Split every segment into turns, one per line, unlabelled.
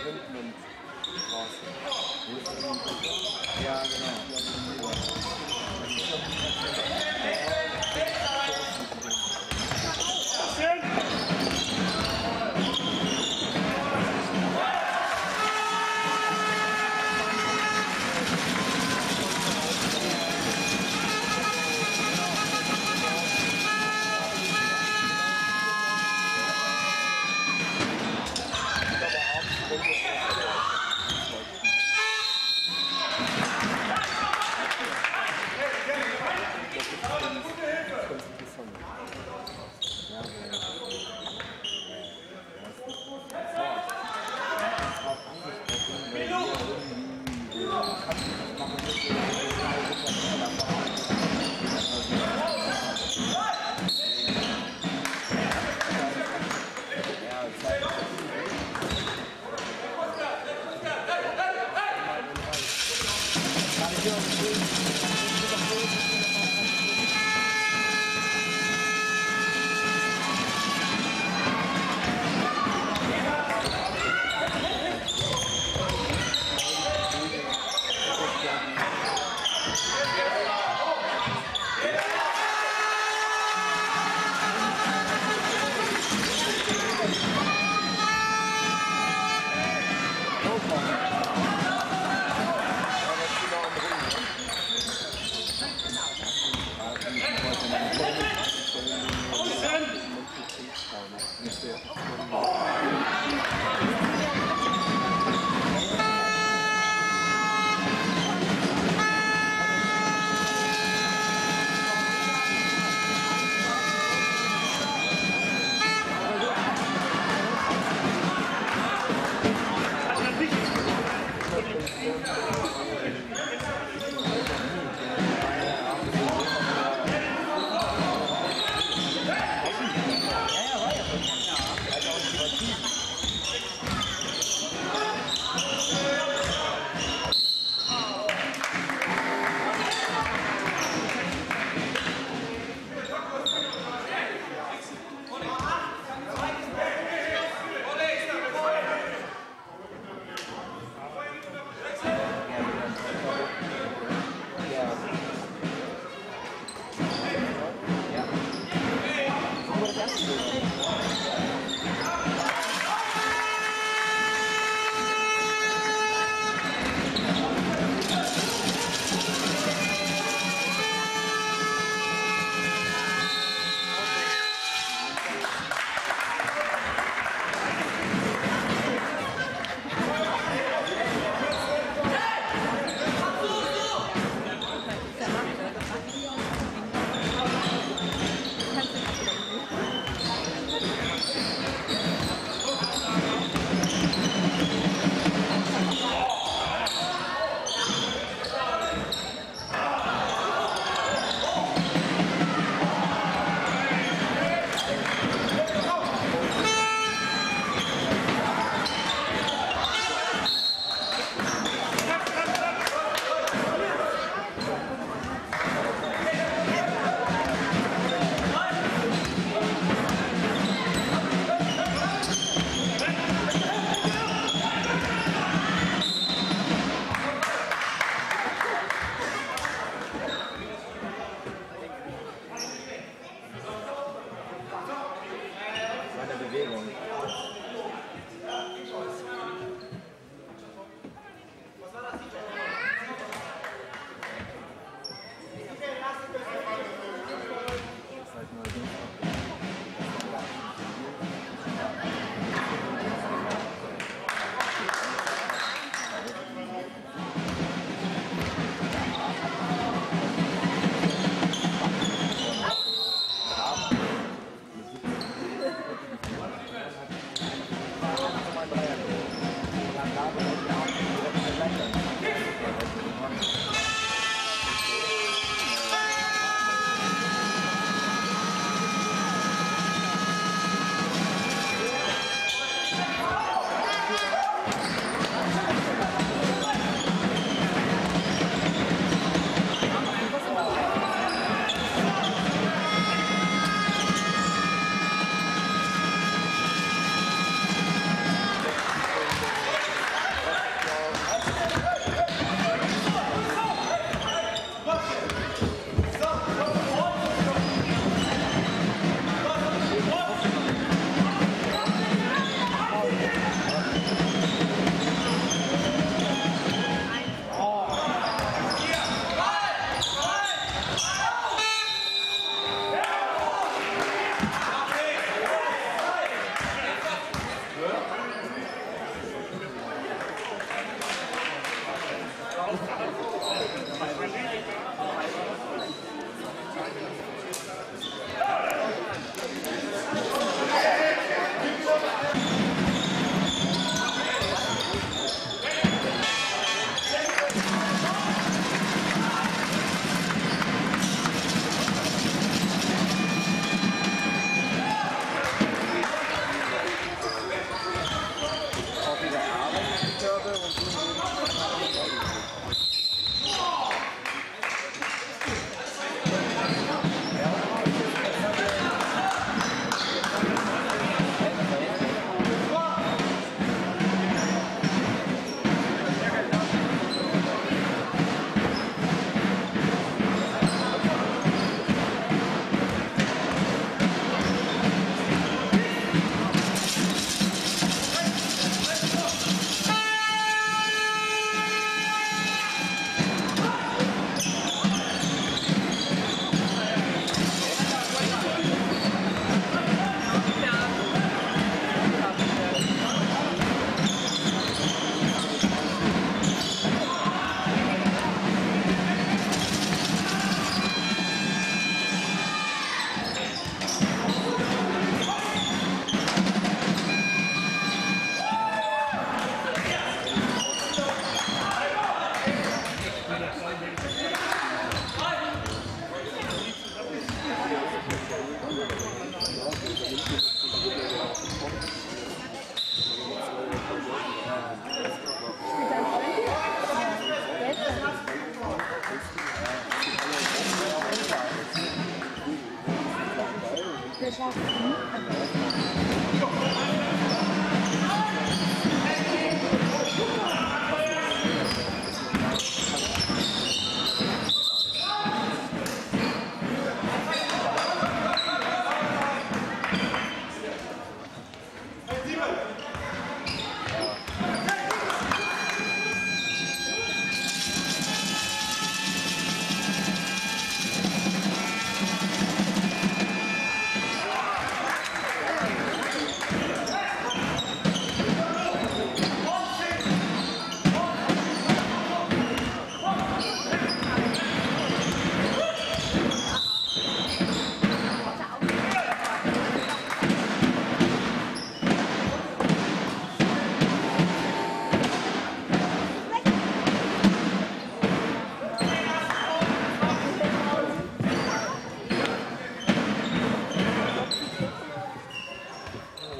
hinten und draußen. Ja, genau.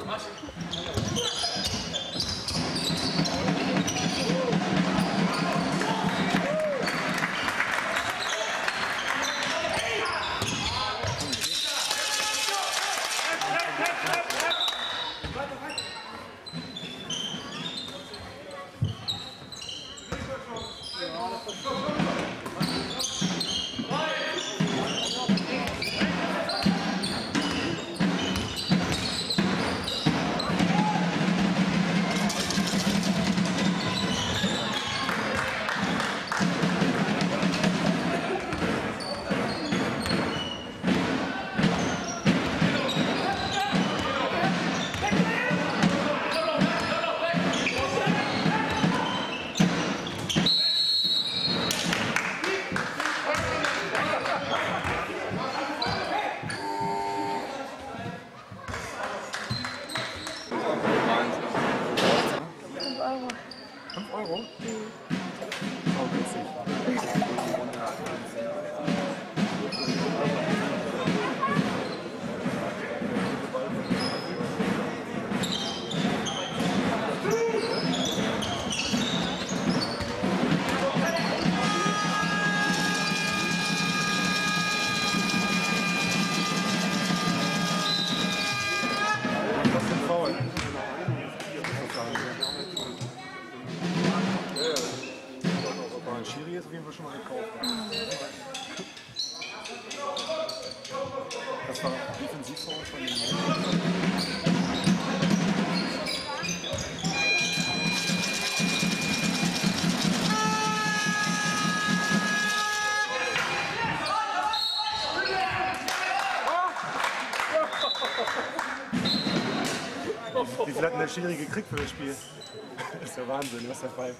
Euro? Mhm. Oh, witzig. Was für ein Foul? Ein Schiri ist auf jeden Fall schon mal gekauft. Das war Defensivfoul von den Wie viel hat denn der Schiri gekriegt für das Spiel? Das ist ja Wahnsinn, was der pfeift.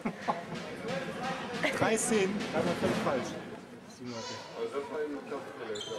3 Szenen, das war völlig falsch. Also das war eben Klasse.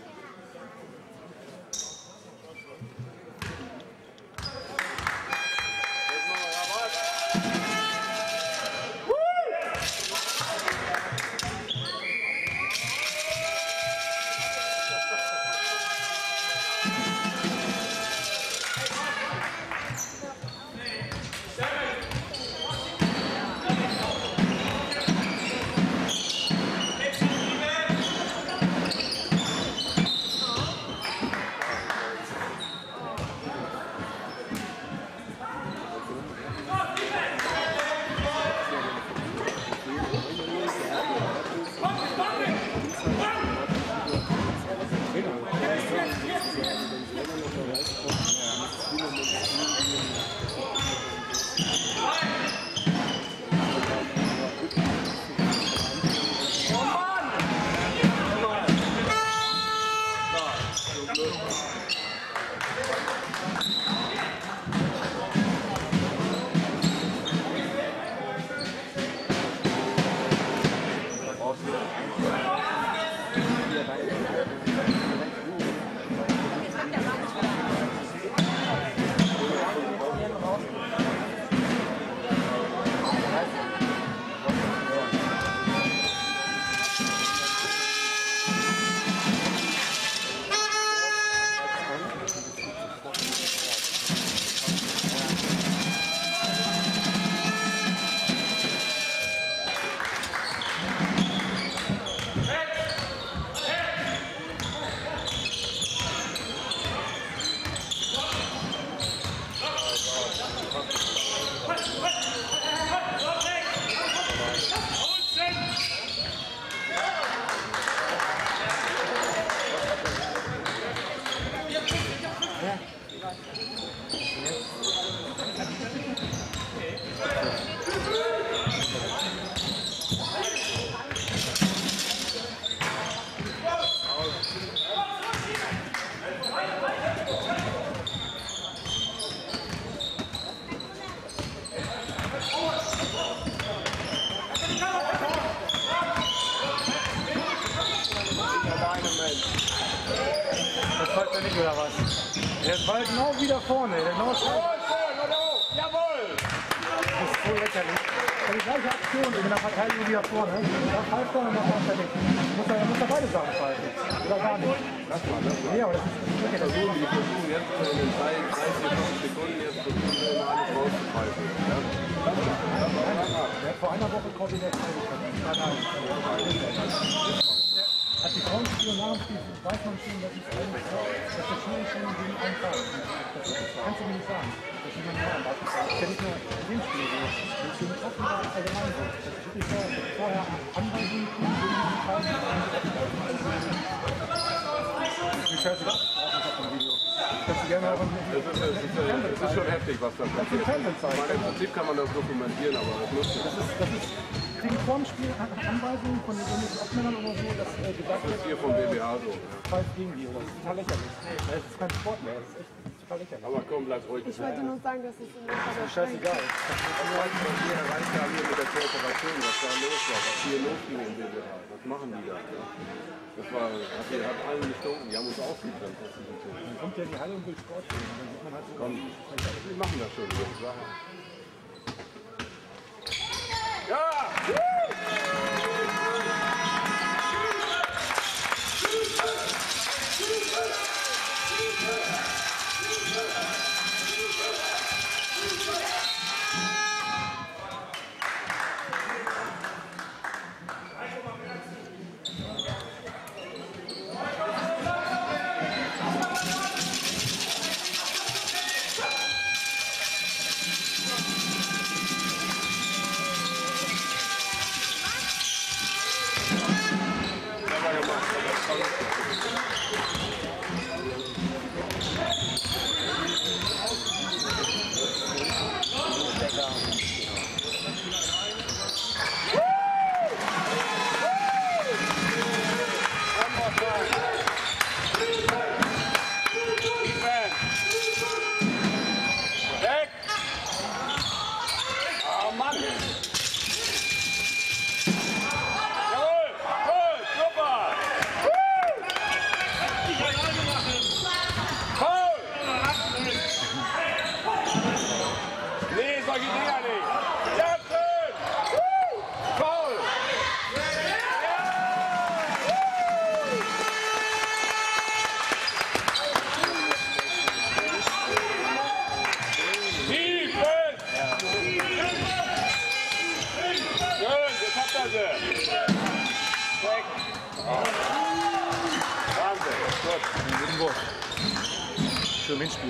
Das folgt mir nicht, oder was? Der war genau wieder vorne. Der genau jawohl! Das ist so lächerlich. Die gleiche Aktion in der Verteidigung wieder vorne. Da pfeift er und dann pfeift er nicht. Muss er beide Sachen pfeifen. Oder gar nicht. Nee, aber das ist wirklich das. vor einer Woche Koordination hat die Frauenspiel und nach dem Spiel weiß man schon, dass es eigentlich dass der Schiri schon gegen einen Fall ist. Das kannst du mir nicht sagen. Das ist niemand mehr. Das ist ja nicht nur in dem Spiel so. Das ist mit Offenbar allgemein so. Das ist wirklich vorher Anweisungen kriegen, gegen diesen Fall. Das ist scheißegal. Das
ist schon heftig, was da passiert. Im Prinzip kann man das dokumentieren, aber das nutzt nicht.
Das ist kriegen vor dem Spiel Anweisungen von den Offenmännern oder so, dass gesagt wird,
das ist hier vom BBH so.
Falls gegen die, oder? Das ist total lächerlich. Das ist kein Sport mehr, das ist echt total lächerlich.
Aber komm, bleib ruhig.
Ich wollte nur sagen, dass es in der Fall
Scheißegal.
Wir erreicht haben hier mit der Kooperation, was da los war, was hier losging im BBH. Was machen die da? Das war, hat allen gestunken, die haben uns ausgetrennt.
Dann kommt ja die Halle und will Sport sehen. Dann sieht man halt so.
Komm, wir machen das schon, würde ich sagen. Ja!
Für Menschspiel.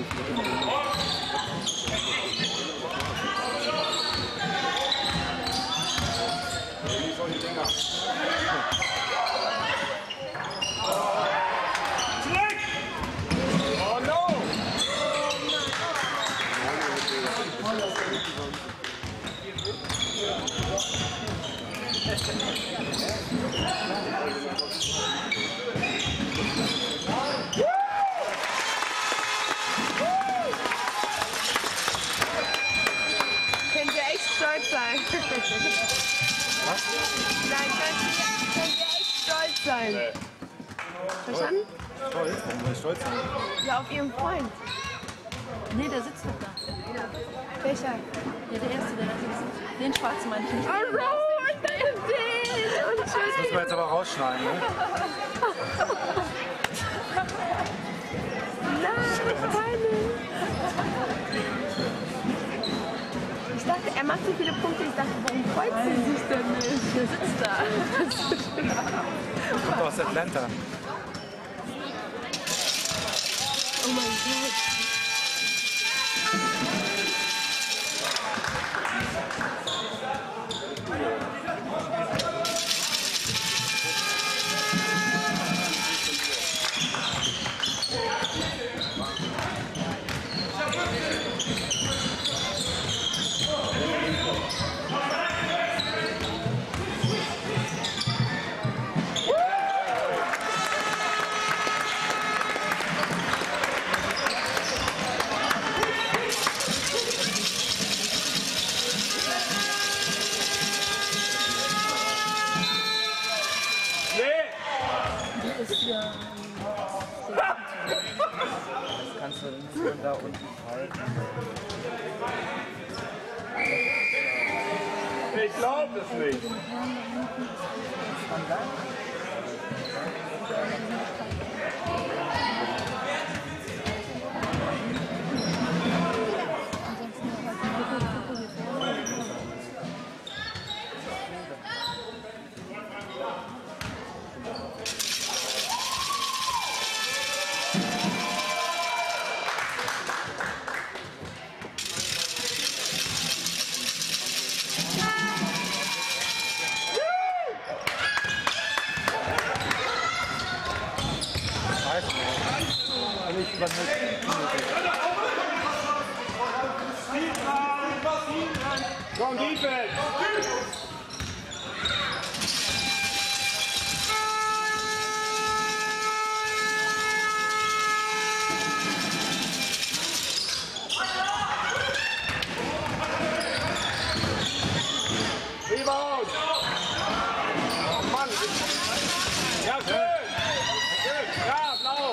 Was? Nein, könnt ihr echt stolz sein. Verstanden?
Stolz? Warum soll ich stolz sein?
Ja, auf ihren Freund.
Nee, der sitzt doch da.
Welcher?
Ja, der Erste, der da sitzt. Den Schwarzen meine ich nicht.
Oh, und dann den!
Das müssen wir jetzt aber rausschneiden, ne?
Nein, peinlich. Ich dachte, er macht so viele Punkte. Ich dachte, warum freut sie sich denn nicht?
Der sitzt da.
Kommt aus Atlanta.
Oh mein Gott.
Kannst du den da unten halten?
Ich glaube es nicht.
über
Komm, Defense! Rebound! Oh Mann! Ja, schön! Schön! Ja, blau!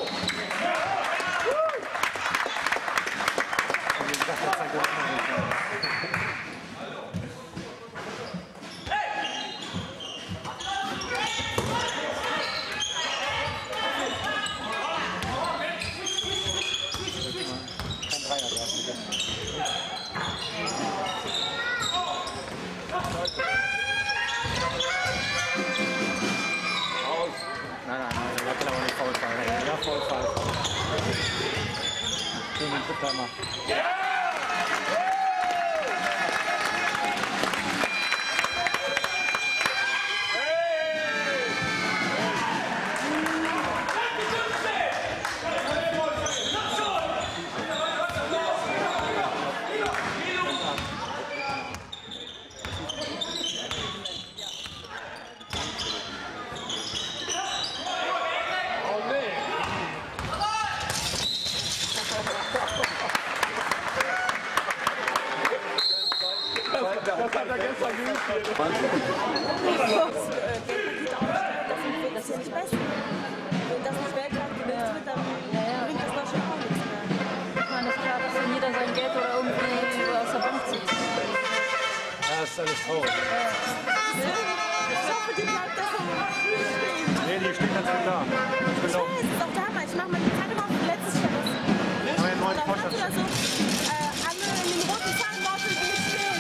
Nein, da kann aber nicht faul sein. Ja, faul sein. Gegen den Tipptimer.
Das hat er gestern geübt.
Das ist nicht besser. Wenn das nicht Weltcup gewinnt wird, dann bringt das doch schon auch nichts mehr.
Ich meine, es ist klar, dass wenn jeder sein Geld oder irgendwie so aus der Bank zieht.
Ja, das ist alles traurig.
Ich hoffe, die bleibt das noch stehen.
Nee, die steht ganz gut da. Ich bin auch.
Es ist auch da, weil ich mache meine Tage auf letztes Jahr.
Neuen
Und dann
Vorstand.
hast du da so alle in den roten Zahnworten, die nicht stehen.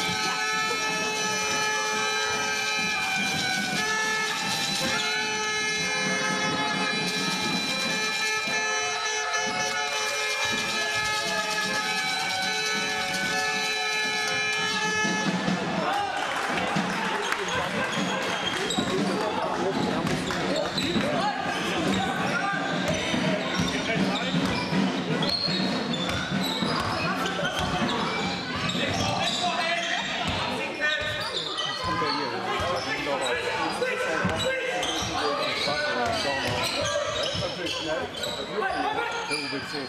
Der UBC.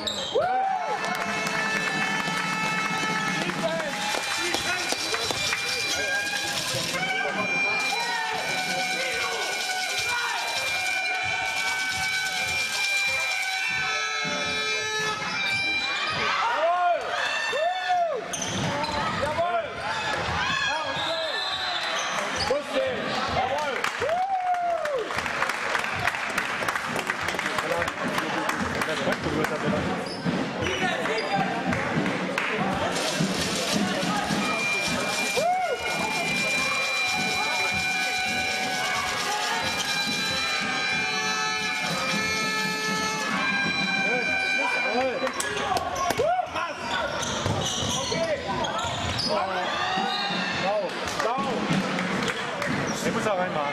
Ich muss da reinmachen.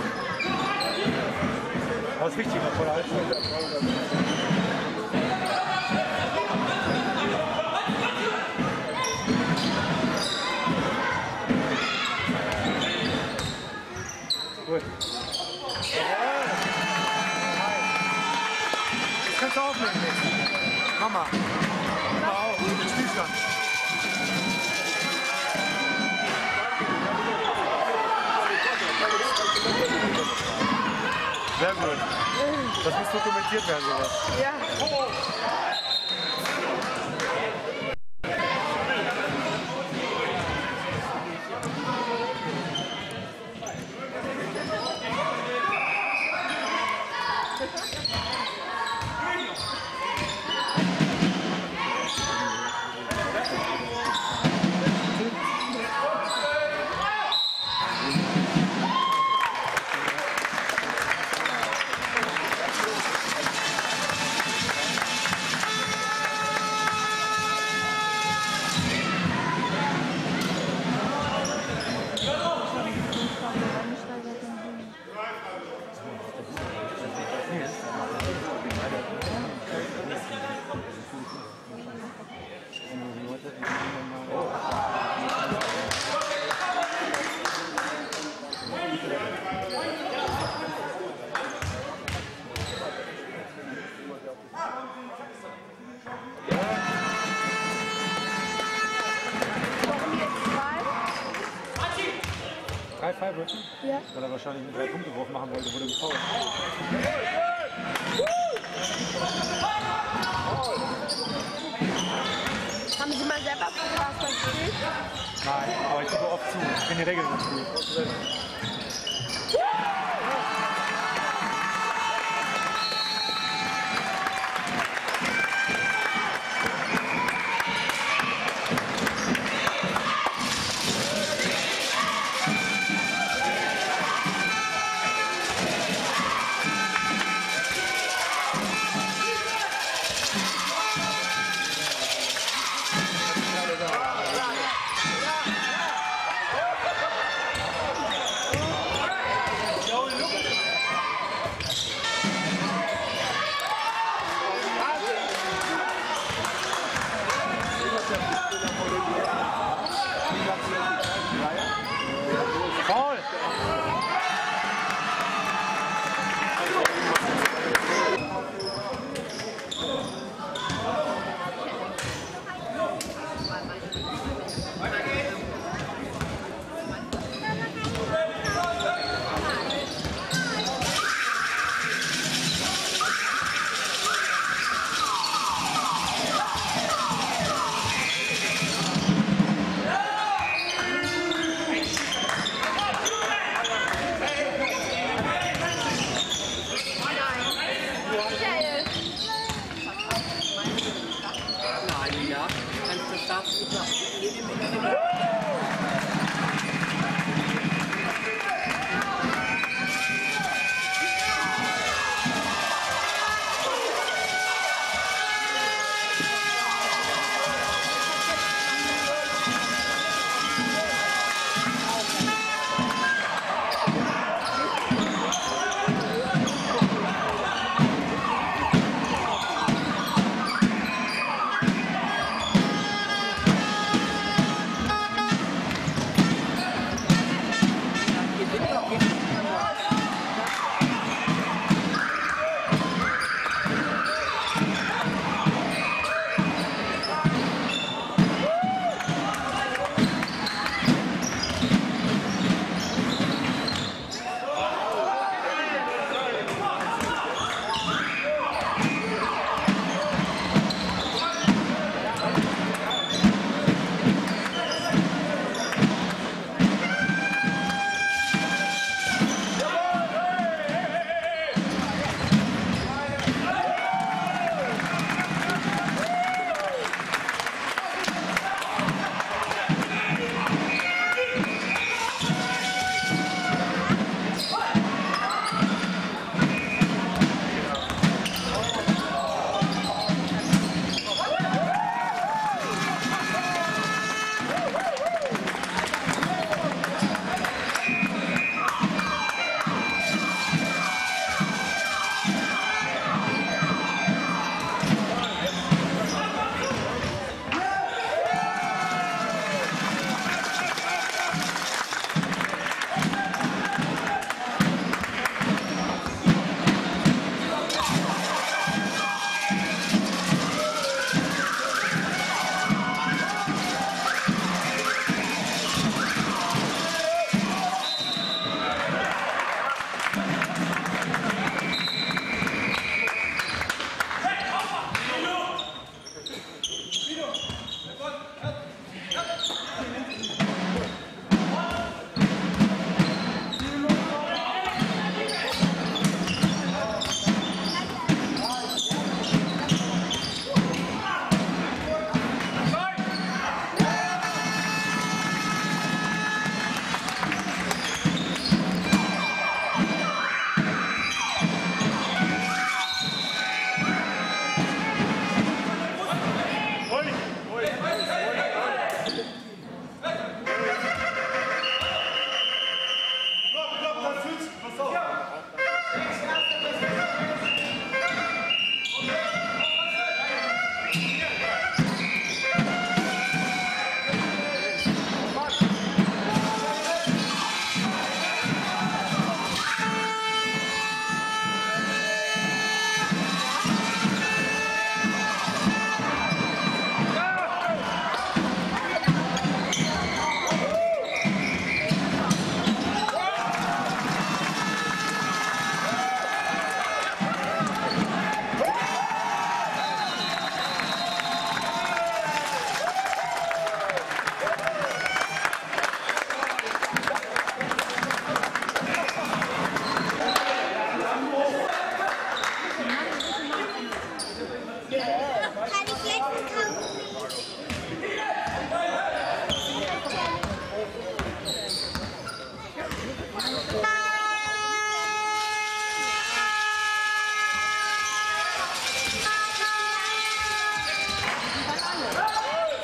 Das ist wichtig, noch vor der Halbzeit. Gut. Das kannst du aufnehmen jetzt. Mama. Mama auch. Spielstand. Sehr gut. Das muss dokumentiert werden, sowas.
Ja.
Freiburg?
Ja.
Weil er wahrscheinlich einen 3-Punkte-Wurf machen wollte, wurde gefault.
Haben Sie mal selber Basketball gespielt?
Nein, aber ich gucke oft zu. Ich bin die Regeln gespielt. Foul!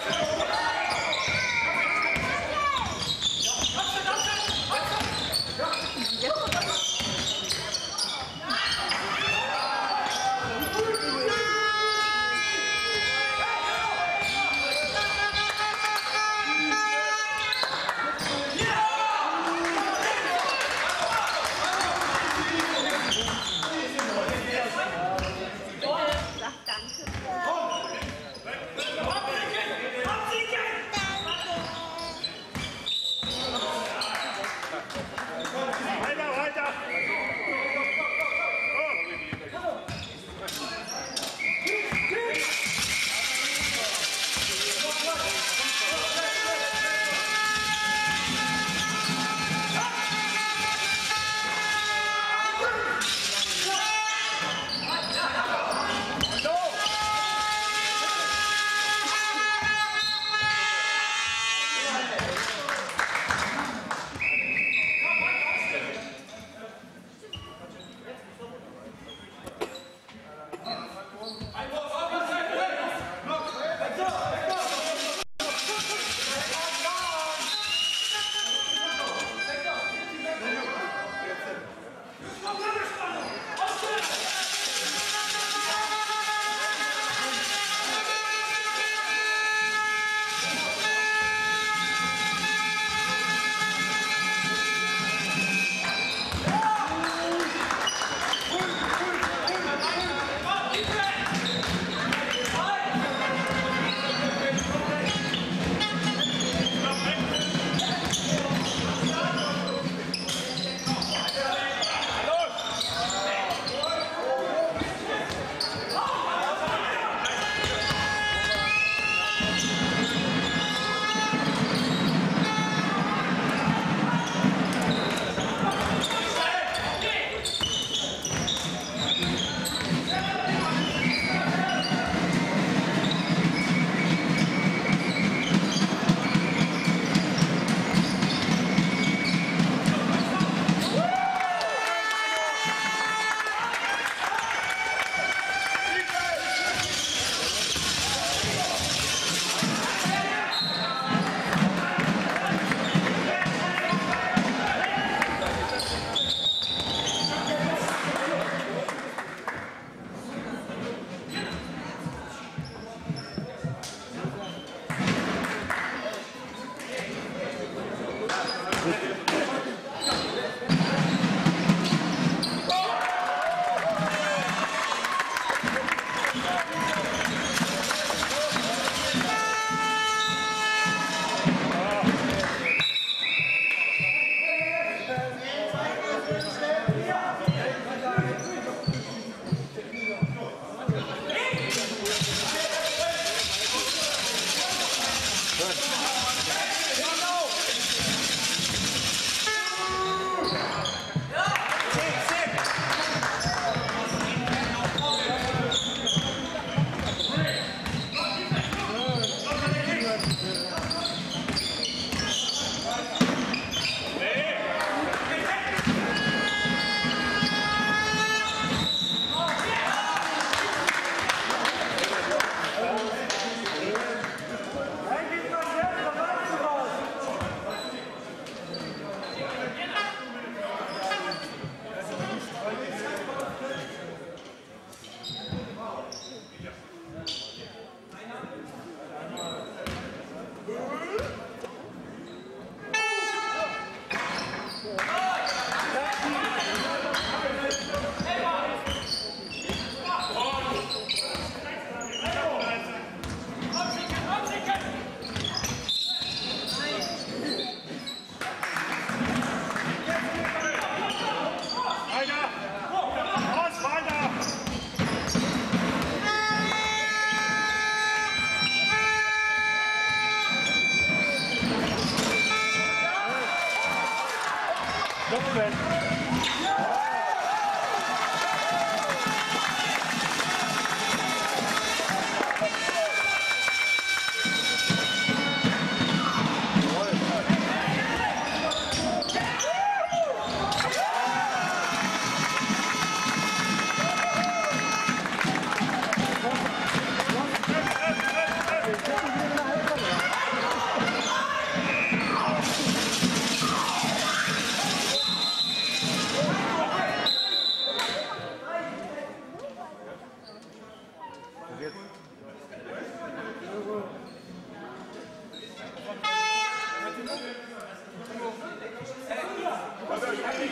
Halbzeit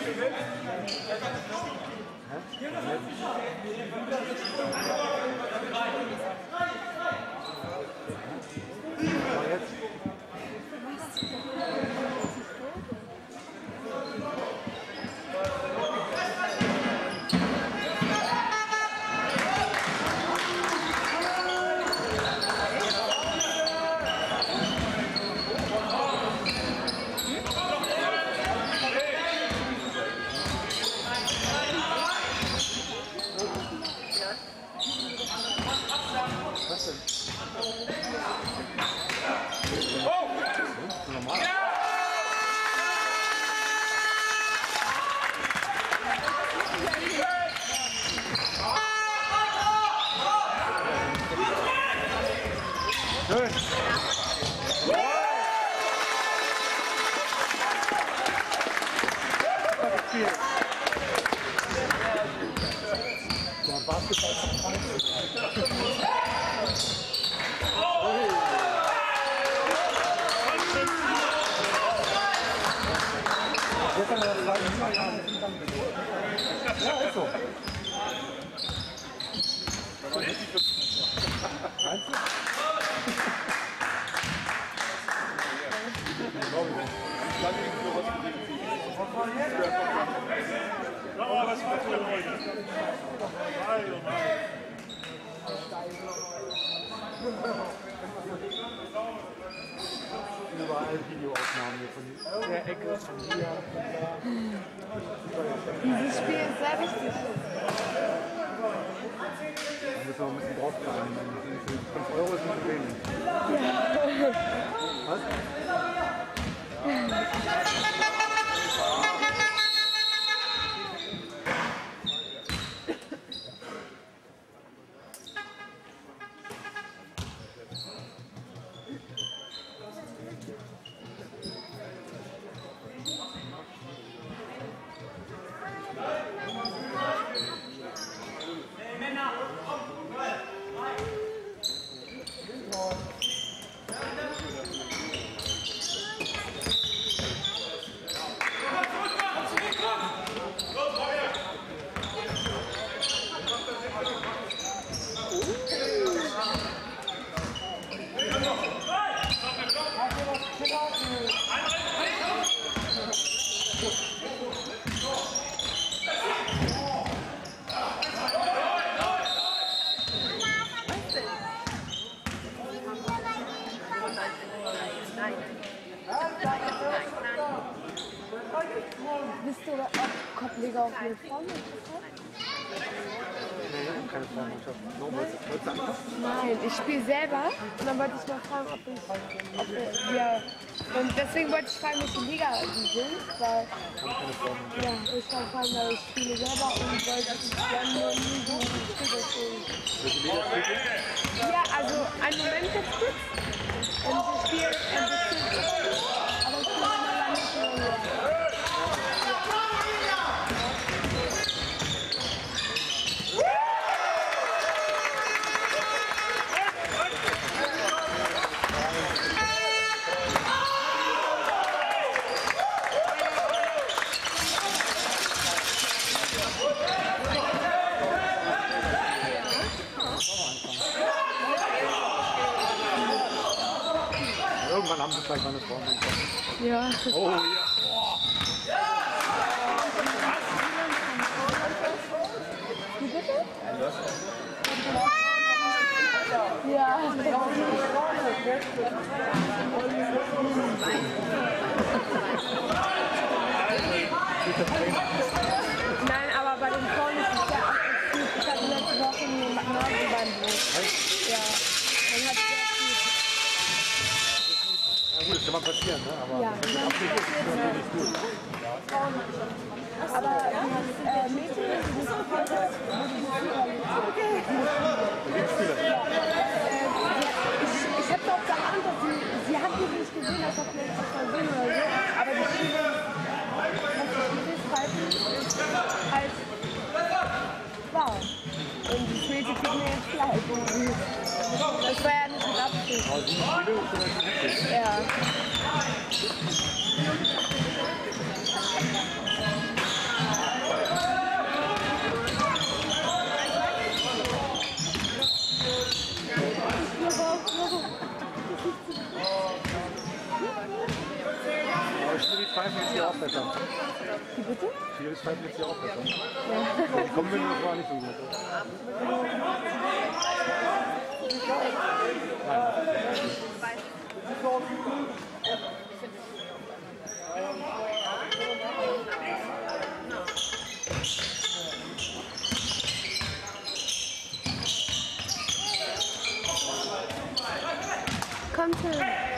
Überall Videoaufnahmen hier von der Ecke, von hier.
Dieses Spiel ist sehr wichtig.
Da müssen wir ein bisschen draufzahlen. 5 Euro ist nicht wenig. Was?
Bist du ob Kopfleger auf eine Frauenmannschaft?
Nee, keine Frauenmannschaft. Wolltest du anfangen?
Nein, ich spiele selber und dann wollte ich mal fragen, ob wir. Und deswegen wollte ich fragen, welche Liga die sind, weil. Ja, ich wollte fragen, weil ich spiele selber und wollte gerne nur nie so Ja, also einen Moment jetzt kurz. Und wir spielen ein bisschen. Aber ich bin mal lange nicht mehr.
Irgendwann haben sie vielleicht mal eine Frauenmannschaft.
Ja.
Oh ja.
Wie bitte? Ja. Nein, aber bei den Frauen ist es ja auch gut. Ich hatte letzte Woche nur Nasenbeinbruch. Ja. Dann hat sehr viel.
Ja gut, das kann mal passieren, ne? Aber
Ja,
das ist absolut nicht gut.
Aber das Mädchen, das du gespielt hast, ich habe doch geahnt, dass sie hat mich nicht gesehen, als ob wir uns versehen oder so. Aber die Schwierigkeiten ist halt wow. Und die Mädchen kriegen mir jetzt Fleisch. Das war ja nicht mit Absicht.
Aber 7 Spiele ist vielleicht nicht richtig.
Ja.
hier auch besser.
Wie bitte?
4 bis 5 ist hier auch besser. Ja. Die Kombination war nicht so gut.
Kommt hin.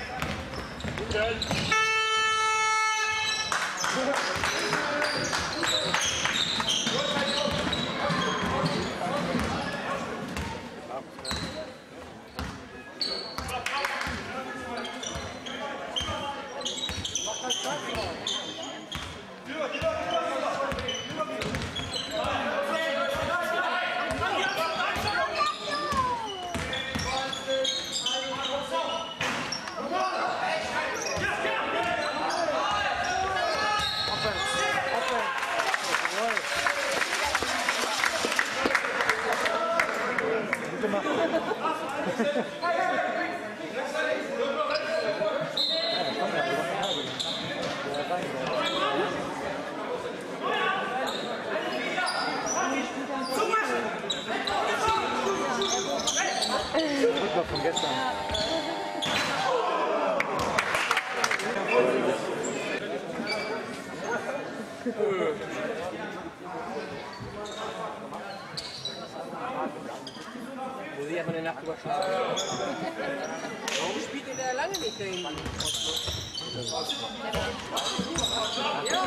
Von gestern.
Muss ich erstmal eine Nacht drüber schlafen. Warum spielt ihr da lange nicht dahin? Ja!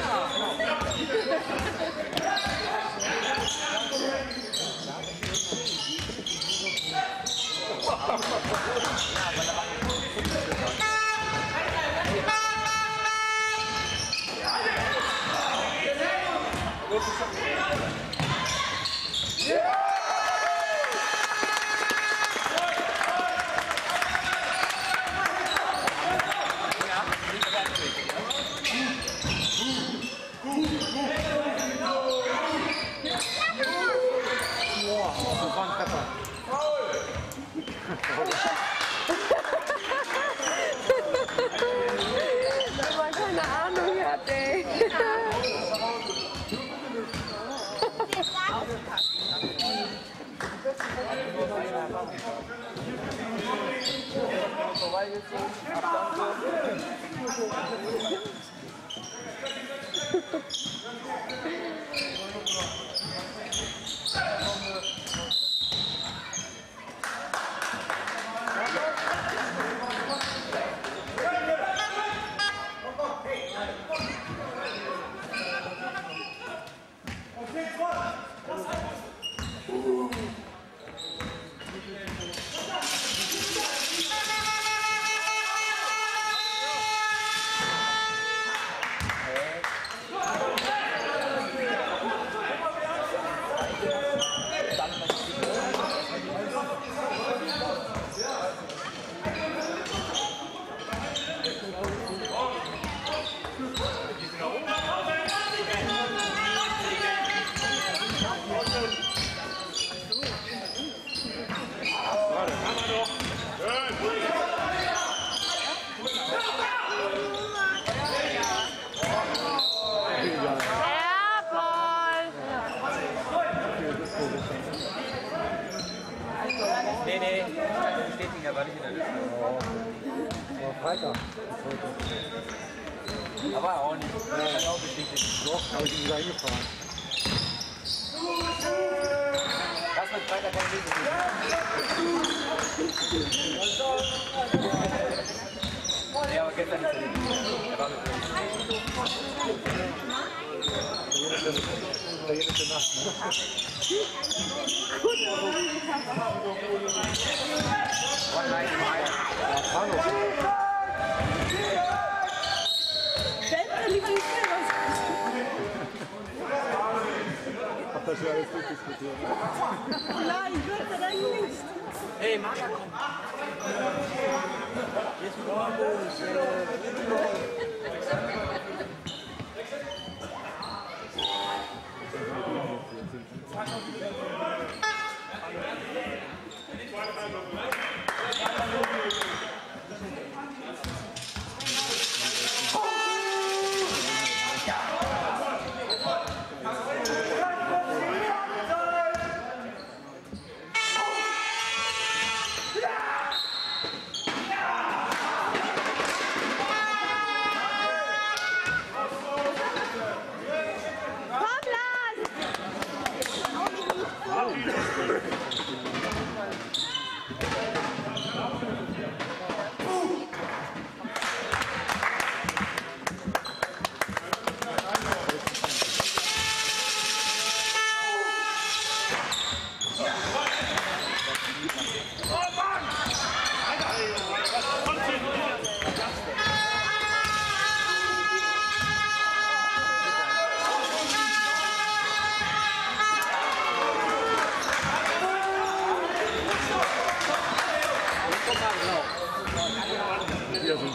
Wenn man keine Ahnung hat, ey. Nee, bestätigen, aber nicht in der Liste.
Aber Freitag.
Aber auch nicht. Das kann ich auch bestätigen.
Doch, habe ich ihn wieder hingefahren.
Lass mit Freitag keine Liste. Ja, aber gestern nicht. Er war mit
Italienische Nacht.
One night fire.
Hallo. Habt ihr schon alles durchdiskutiert?
Nein, Gott sei Dank nicht.
Hey, Marga, komm. Jetzt
wieder so ein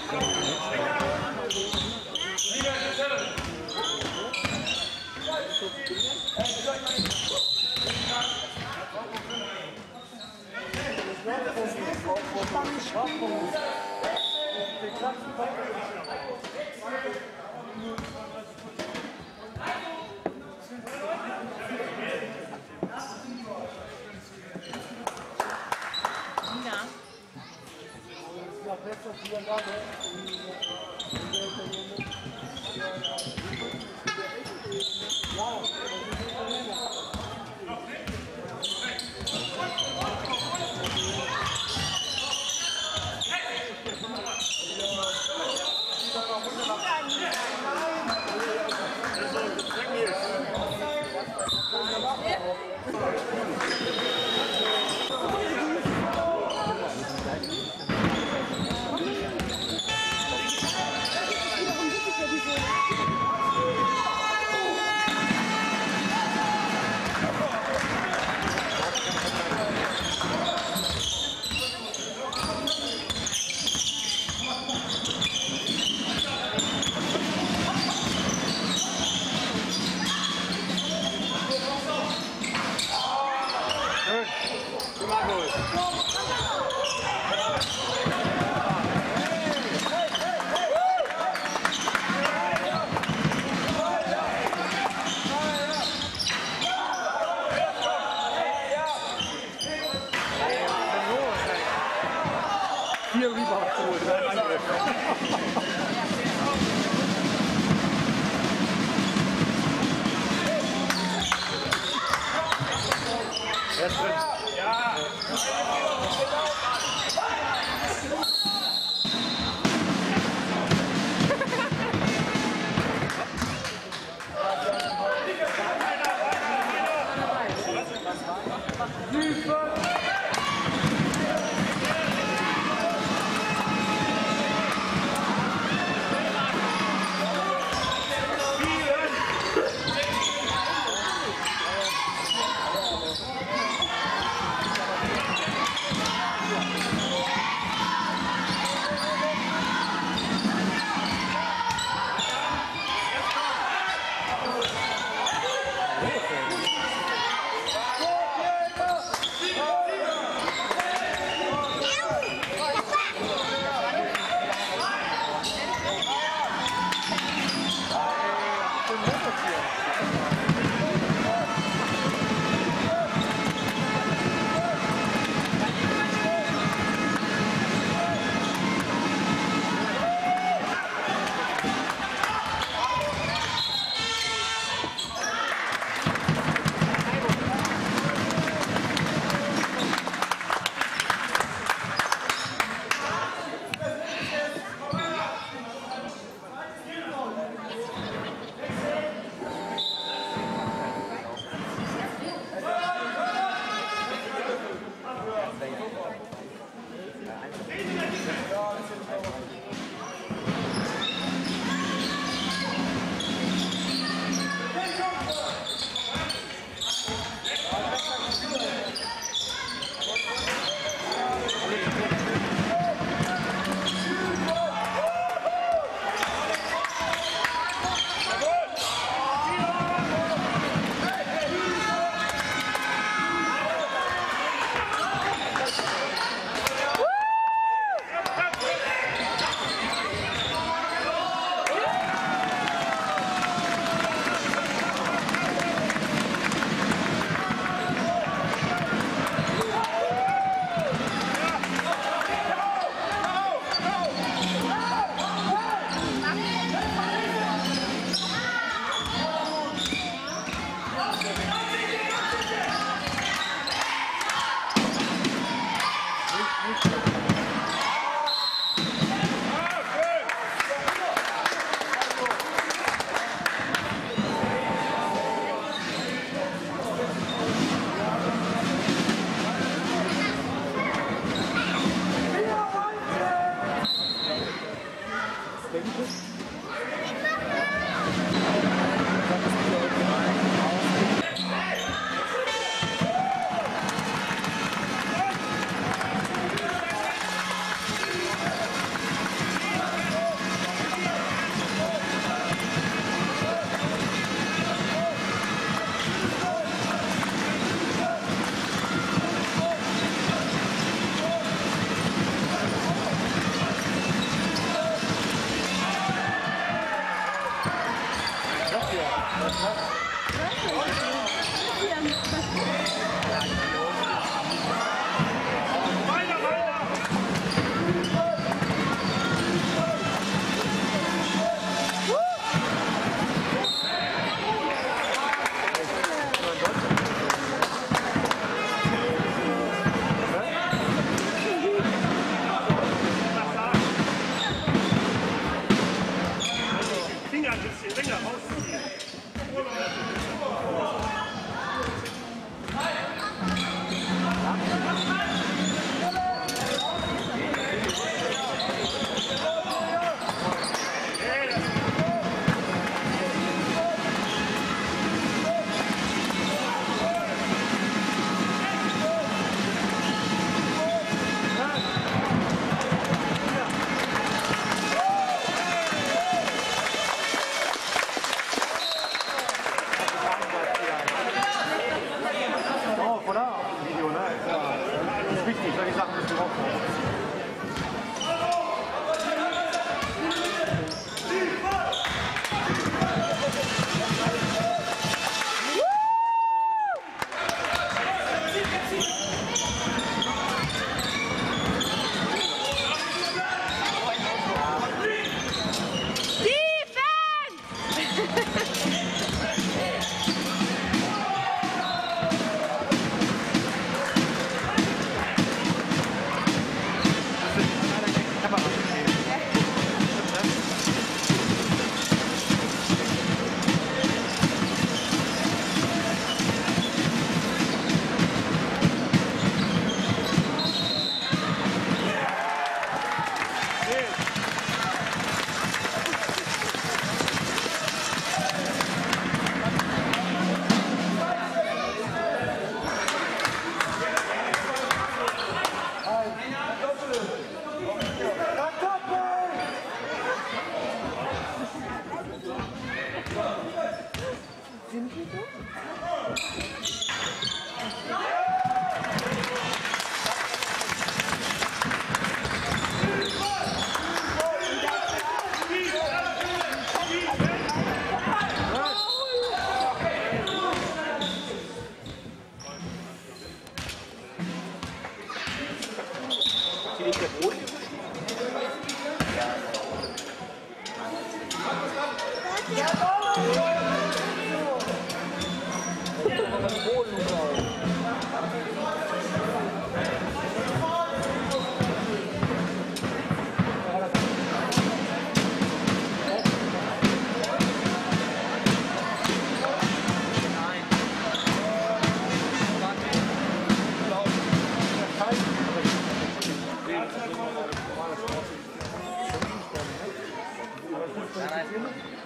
Nein.